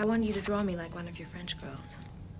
I want you to draw me like one of your French girls.